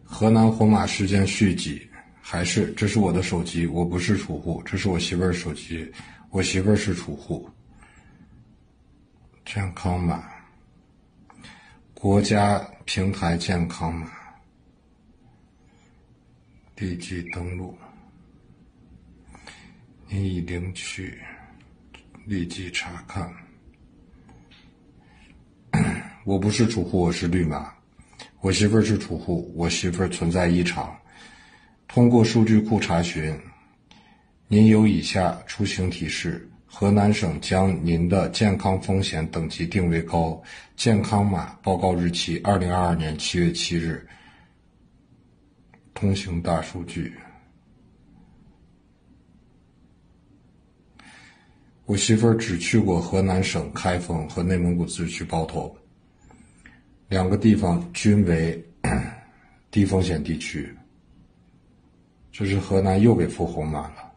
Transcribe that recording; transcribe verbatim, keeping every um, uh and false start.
河南红码事件续集，还是这是我的手机，我不是储户，这是我媳妇儿手机，我媳妇儿是储户。健康码，国家平台健康码，立即登录，您已领取，立即查看。我不是储户，我是绿码。我媳妇儿是储户，我媳妇儿存在异常。通过数据库查询，您有以下出行提示：河南省将您的健康风险等级定为高，健康码报告日期二零二二年七月七日。通行大数据。我媳妇儿只去过河南省开封和内蒙古自治区包头，两个地方均为低风险地区。这是河南又给付红码了。